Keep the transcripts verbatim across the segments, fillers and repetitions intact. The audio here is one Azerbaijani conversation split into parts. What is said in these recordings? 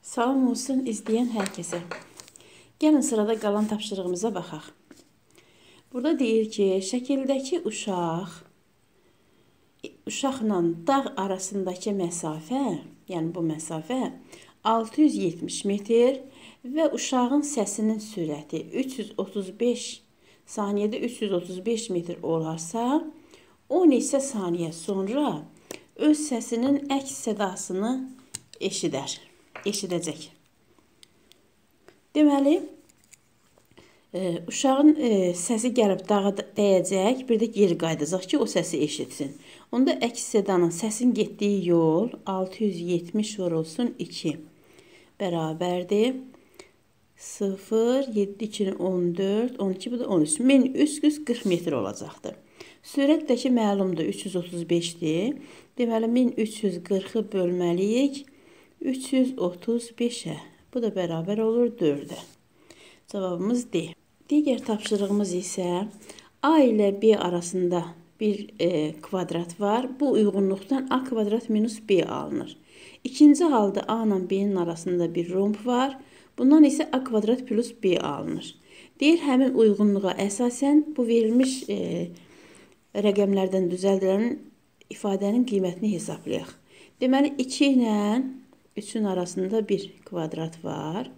Salam olsun izləyən hər kəsə. Gəlin sırada qalan tapşırığımıza baxaq. Burada deyir ki, şəkildəki uşaq, uşaqla dağ arasındakı məsafə, yəni bu məsafə altı yüz yetmiş metr və uşağın səsinin sürəti üç yüz otuz beş saniyədə üç yüz otuz beş metr olarsa, on neçə saniyə sonra öz səsinin əks sədasını eşidər, eşidəcək. Deməli, e, uşağın e, səsi gəlib dağa dəyəcək, bir də geri qayıdacaq ki, o səsi eşitsin. Onda əks sədanın səsin getdiyi yol altı yüz yetmiş vurulsun iki bərabərdir. sıfır, yeddi, iki, on dörd, on iki, bu da on üç. min üç yüz qırx metr olacaqdır. Sürətdəki məlumdur, üç yüz otuz beşdir. Deməli, min üç yüz qırxı bölməliyik üç yüz otuz beşə. Bu da bərabər olur dördə. Cavabımız D. Digər tapşırığımız isə A ilə B arasında bir e, kvadrat var. Bu uyğunluqdan A kvadrat minus B alınır. İkinci halda A ilə B'nin arasında bir romb var. Bundan isə A kvadrat plus B alınır. Deyir, həmin uyğunluğa əsasən bu verilmiş e, rəqəmlərdən düzəldilən ifadənin qiymətini hesablayaq. Deməli, iki ilə üçün arasında bir kvadrat var.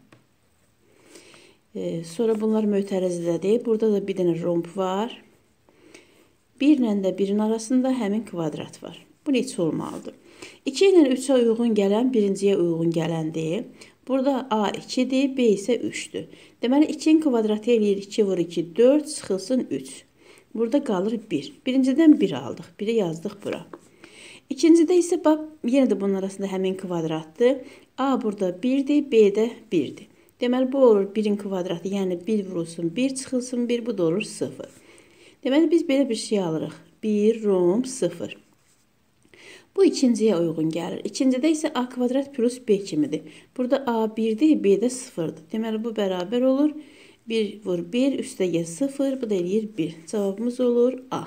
E, sonra bunlar mötərizədədir. Burada da bir dənə romb var. bir ilə də birin arasında həmin kvadrat var. Bu neçə olmalıdır? iki ilə üçə uyğun gələn birinciyə uyğun gələndir. Burada A ikidir, B isə üçdür. Deməli, ikinin kvadratı eləyir iki vur iki, dörd, çıxılsın üç. Burada qalır bir. Birincidən bir aldıq. biri yazdıq bura. İkincidə isə, bax, yenə də bunun arasında həmin kvadratdır. A burada birdir, B də birdir. Deməli, bu olur birin kvadratı, yəni bir vurulsun bir, çıxılsın bir, bu da olur sıfır. Deməli, biz belə bir şey alırıq. bir, romb, sıfır. Bu ikinciyə uyğun gəlir. İkincidə isə A kvadrat plus B kimidir. Burada A birdir, B də sıfırdır. Deməli, bu bərabər olur. bir vur bir, üstəgə sıfır, bu da eləyir bir. Cavabımız olur A.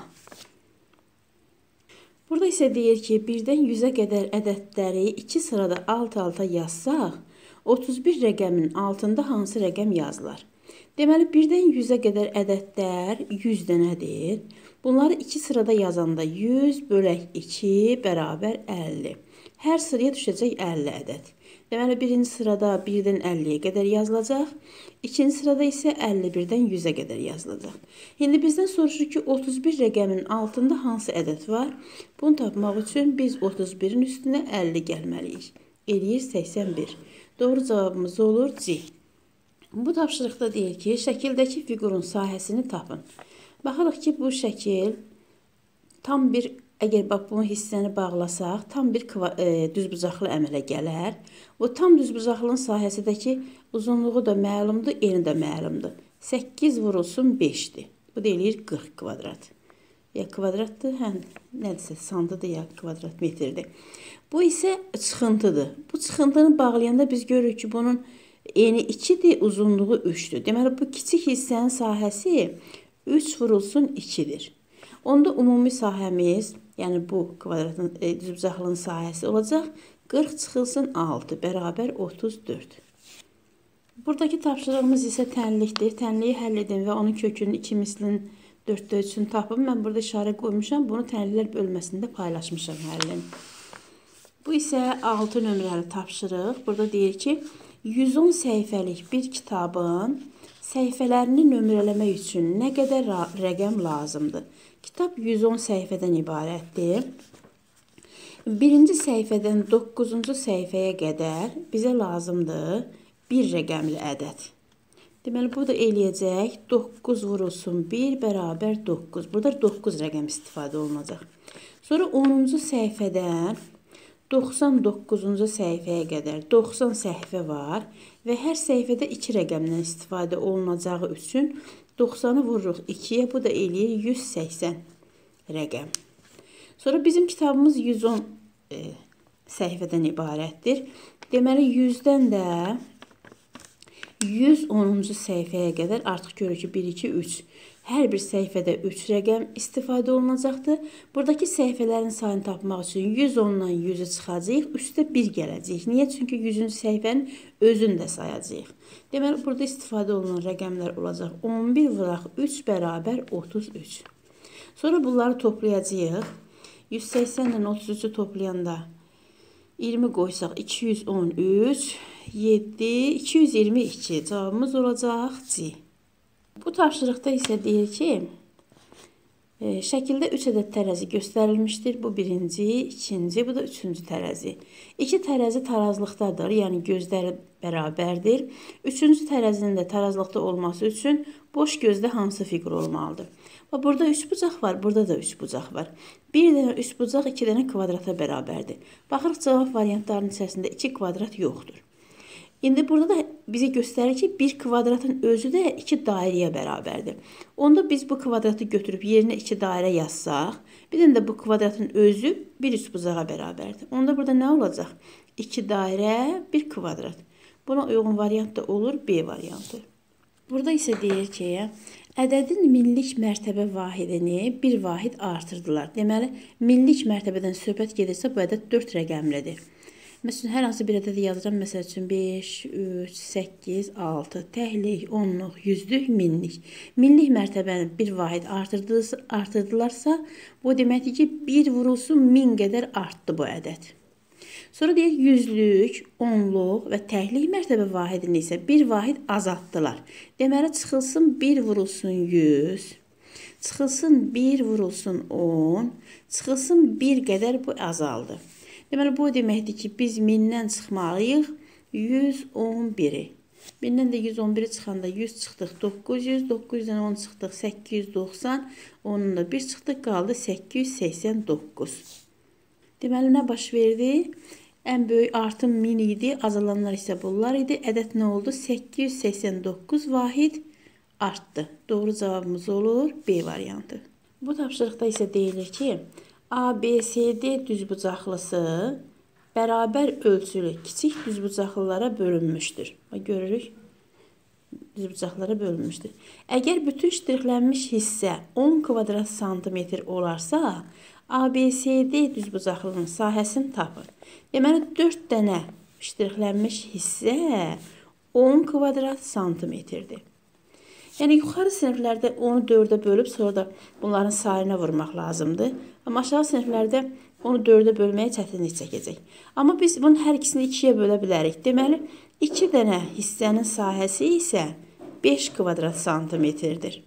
Burada isə deyir ki, birdən yüzə qədər ədədləri iki sırada alt-alta yazsaq, otuz bir rəqəmin altında hansı rəqəm yazılar? Deməli, birdən yüzə qədər ədədlər yüz dənədir. Bunları iki sırada yazanda yüz bölək iki bərabər əlli. Hər sıraya düşəcək əlli ədəd. Deməli, birinci sırada birdən əlliyə qədər yazılacaq. İkinci sırada isə əlli birdən yüzə qədər yazılacaq. İndi bizdən soruşur ki, otuz bir rəqəmin altında hansı ədəd var? Bunu tapmaq üçün biz otuz birin üstünə əlli gəlməliyik. Eləyir səksən bir. Doğru cavabımız olur C. Bu tapşırıqda deyir ki, şəkildəki fiqurun sahəsini tapın. Baxırıq ki, bu şəkil tam bir, əgər bax, bunu hissəni bağlasaq, tam bir e, düzbucaqlı əmələ gələr. O tam düzbucaqlının sahəsindəki uzunluğu da məlumdur, eni də məlumdur. səkkiz vurulsun beşdir. Bu da eləyir qırx kvadrat. Ya kvadratdır, hə, nədirsə, sandıdır ya kvadrat metrdir. Bu isə çıxıntıdır. Bu çıxıntını bağlayanda biz görürük ki, bunun eni ikidir, uzunluğu üçdür. Deməli, bu kiçik hissənin sahəsi üç vurulsun ikidir. Onda ümumi sahəmiz, yəni bu kvadratın e, düzbucaqlının sahəsi olacaq qırx çıxılsın altı bərabər otuz dörd. Buradakı tapşırığımız isə tənlikdir. Tənliyi həll edin və onun kökünün iki mislinin dörddə üçünü tapın. Mən burada işarə qoymuşam. Bunu tənliklər bölməsində paylaşmışam həllin. Bu isə altı nömrəli tapşırıq. Burada deyir ki, yüz on səhifəlik bir kitabın səhifələrini nömrələmək üçün nə qədər rəqəm lazımdır? Kitab yüz on səhifədən ibarətdir. Birinci səhifədən doqquzuncu səhifəyə qədər bizə lazımdır bir rəqəmli ədəd. Deməli, burada eləyəcək doqquz vurulsun bir bərabər doqquz. Burada doqquz rəqəm istifadə olunacaq. Sonra onuncu səhifədən doxsan doqquzuncu səhifəyə qədər doxsan səhifə var və hər səhifədə iki rəqəmdən istifadə olunacağı üçün doxsanı vururuq ikiyə, bu da eləyir yüz səksən rəqəm. Sonra bizim kitabımız yüz on e, səhifədən ibarətdir. Deməli, yüzdən də yüz onuncu səhifəyə qədər artıq görür ki, bir, iki, üç. Hər bir səhifədə üç rəqəm istifadə olunacaqdır. Buradakı səhifələrin sayını tapmaq üçün yüz ondan yüzü çıxacağıq, üstə bir gələcəyik. Niyə? Çünki yüzüncü səhifənin özünü də sayacağıq. Deməli, burada istifadə olunan rəqəmlər olacaq. on bir vuraq üç bərabər otuz üç. Sonra bunları toplayacağıq. yüz səksən ilə otuz üçü toplayanda iyirmi qoysaq iki yüz on üç, yeddi, iki yüz iyirmi iki. Cavabımız olacaq C. Bu tapşırıqda isə deyir ki, e, şəkildə üç ədəd tərəzi göstərilmişdir. Bu birinci, ikinci, bu da üçüncü tərəzi. İki tərəzi tarazlıqdadır, yəni gözləri bərabərdir. Üçüncü tərəzinin də tarazlıqda olması üçün boş gözdə hansı fiqur olmalıdır? Və burada üç bucaq var, burada da üç bucaq var. Bir dənə üç bucaq iki dənə kvadrata bərabərdir. Baxırıq, cavab variantlarının içərisində iki kvadrat yoxdur. İndi burada da bizə göstərir ki, bir kvadratın özü də iki dairəyə bərabərdir. Onda biz bu kvadratı götürüb yerinə iki dairə yazsaq, bir də bu kvadratın özü bir üçbucağa bərabərdir. Onda burada nə olacaq? iki dairə, bir kvadrat. Buna uyğun variant da olur B variantı. Burada isə deyir ki, ədədin minlik mərtəbə vahidini bir vahid artırdılar. Deməli, minlik mərtəbədən söhbət gedirsə, bu ədəd dörd rəqəmlidir. Məsələn, hər hansı bir ədədi yazıram. Məsəl üçün beş, üç, səkkiz, altı, təhlik, onluq, yüzlük, minlik. Minlik mərtəbəni bir vahid artırdılarsa, bu deməkdir ki, bir vurulsun min qədər artdı bu ədəd. Sonra deyək, yüzlük, onluq və təhlik mərtəbə vahidini isə bir vahid azaltdılar. Deməli, çıxılsın bir vurulsun yüz, çıxılsın bir vurulsun on, çıxılsın bir qədər bu azaldı. Deməli, bu deməkdir ki, biz mindən çıxmalıyıq yüz on biri. mindən də yüz on biri çıxanda yüz çıxdıq doqquz yüz, doqquz yüzdən on çıxdıq səkkiz yüz doxsan, onun da bir çıxdıq qaldı səkkiz yüz səksən doqquz. Deməli, nə baş verdi? Ən böyük artım min idi, azalanlar isə bunlar idi. Ədəd nə oldu? səkkiz yüz səksən doqquz vahid artdı. Doğru cavabımız olur B variantı. Bu tapşırıqda isə deyilir ki, A, B, C, D düzbucaqlısı bərabər ölçülü kiçik düzbucaqlılara bölünmüşdür. Görürük, düzbucaqlara bölünmüşdür. Əgər bütün ştrixlənmiş hissə on kvadrat santimetr olarsa, A, B, C, D düzbucaqlının sahəsini tapın. Deməli, dörd dənə ştrixlənmiş hissə on kvadrat santimetrdir. Yəni, yuxarı siniflərdə onu dördə bölüb, sonra da bunların sayına vurmaq lazımdır. Amma aşağı siniflərdə onu dördə bölməyə çətinlik çəkəcək. Amma biz bunun hər ikisini ikiyə bölə bilərik. Deməli, iki dənə hissənin sahəsi isə beş kvadrat santimetrdir.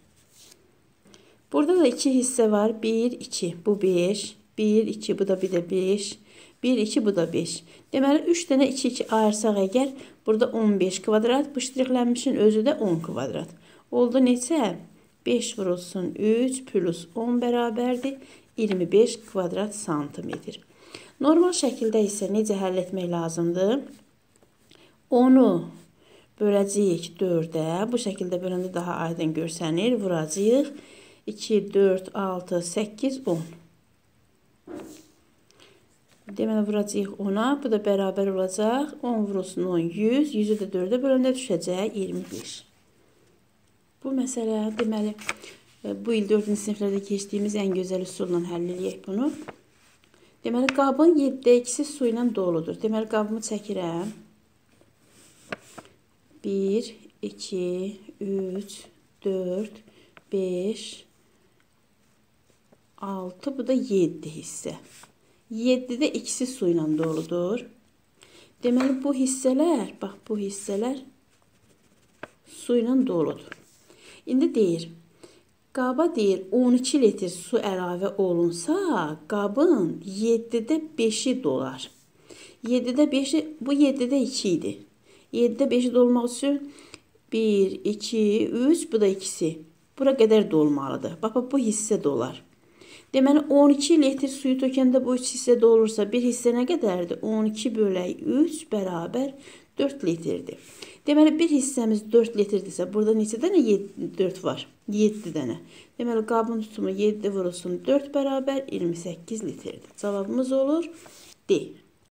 Burada da iki hissə var. bir, iki. Bu beş. bir, iki. Bu da bir də beş. bir, iki. Bu da beş. Deməli, üç dənə iki, iki ayırsaq əgər, burada on beş kvadrat. Bu ştrixlənmişin özü də on kvadrat. Oldu neçə? beş vurulsun üç plus on bərabərdir. iyirmi beş kvadrat santimetr. Normal şəkildə isə necə həll etmək lazımdır? onu böləcəyik dördə. Bu şəkildə böləndə daha aydın görsənir. Vuracağıq. iki, dörd, altı, səkkiz, on. Deməli, vuracağıq ona. Bu da bərabər olacaq. on vurulsun on, yüz. yüzü də dördə böləndə düşəcək iyirmi beş. Bu məsələ, deməli, bu il dördüncü siniflərdə keçdiyimiz ən gözəl üsulla həll edək bunu. Deməli, qabın yeddidə ikisi su ilə doludur. Deməli, qabımı çəkirəm. bir, iki, üç, dörd, beş, altı, bu da yeddi hissə. yeddidə ikisi su ilə doludur. Deməli, bu hissələr, bax, bu hissələr su ilə doludur. İndi deyir, qaba deyir on iki litr su əlavə olunsa, qabın yeddidə beşi dolar. yeddidə beşi, bu yeddidə iki idi. yeddidə beşi dolmaq üçün bir, iki, üç, bu da ikisi. Bura qədər dolmalıdır. Bax, bu hissə dolar. Deməli, on iki litr suyu tökəndə bu üç hissə dolursa, bir hissə nə qədərdir? on iki bölək üç bərabər dörd litrdir. Deməli, bir hissəmiz dörd litrdirsə, burada neçə dənə dörd var? yeddi dənə. Deməli, qabın tutumu yeddi vurulsun dörd bərabər iyirmi səkkiz litrdir. Cavabımız olur D.